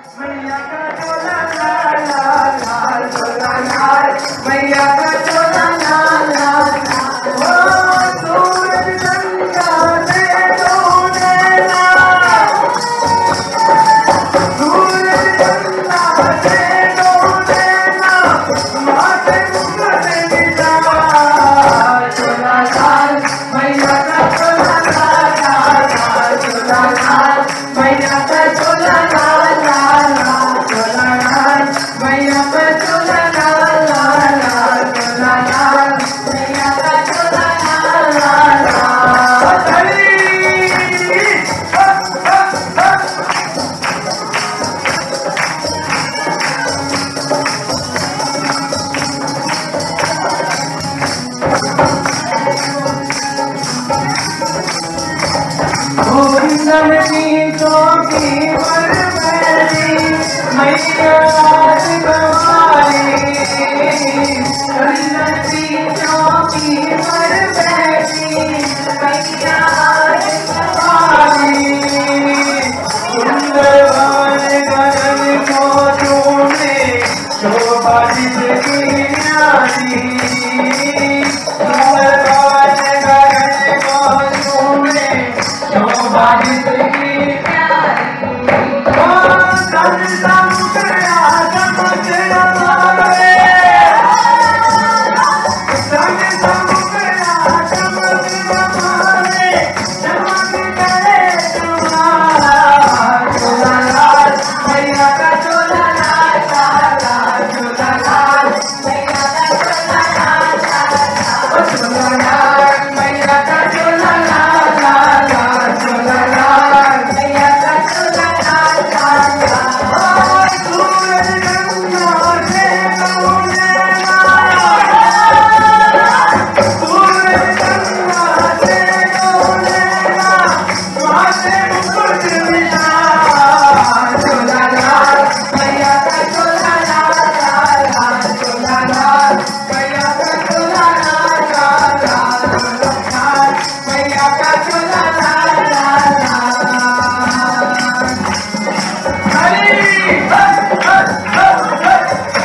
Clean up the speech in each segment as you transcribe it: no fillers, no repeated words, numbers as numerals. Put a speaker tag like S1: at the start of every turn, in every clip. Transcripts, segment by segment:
S1: मैया का चोला लाल लाल लाल चोला लाल मैया का चोला लाल लाल ओ सूरज गंगा से तूने ना सूरज गंगा से तूने ना माथे मुकुट बिछा चोला लाल मैया का चोला लाल लाल लाल चोला लाल मैया का चोला लाल लाल लाल चोला लाल मैया का चोला लाल लाल लाल चोला लाल मैया का चोला लाल लाल लाल हरी गोविंदन की चौकी पर बैठी मैया आज गवाली गोविंदन की चौकी पर बैठी मैया आज गवाली सुंदर बाल गगन को तूने शोभा जिसकी न्यारी सुंदर बाल गगन को तूने शोभा जिसकी प्यारी ओ सन समुद्रा समुद्रा मारे सन समुद्रा समुद्रा मारे चमक करे तुम्हारा चोला लाल मैया का चोला लाल लाल लाल चोला लाल मैया का चोला लाल लाल लाल चोला लाल मैया का चोला लाल लाल लाल चोला लाल मैया का चोला लाल लाल लाल ओ सूरज गंगा से तूने ना सूरज गंगा से तूने ना माथे मुकुट बिछा चोला लाल मैया का चोला लाल लाल लाल चोला लाल मैया का चोला लाल लाल लाल चोला लाल मैया का चोला लाल लाल लाल हरी हर हर हर हर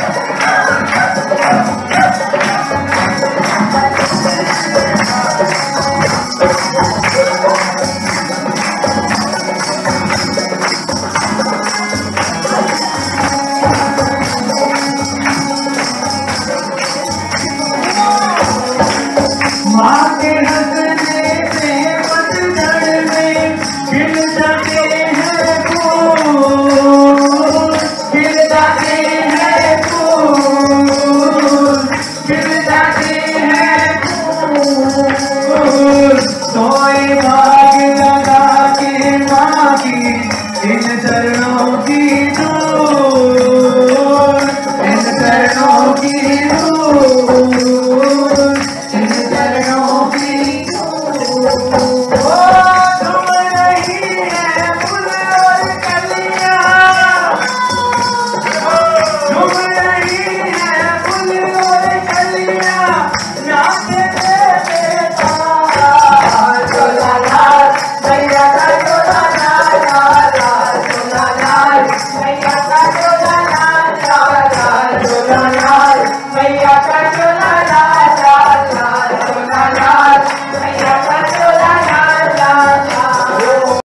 S1: माँ के हंसने से पतझड़ में खिल जाते हैं फूल खिल जाते हैं फूल खिल जाते हैं फूल सोए भाग लगा के माँ की इन चरणों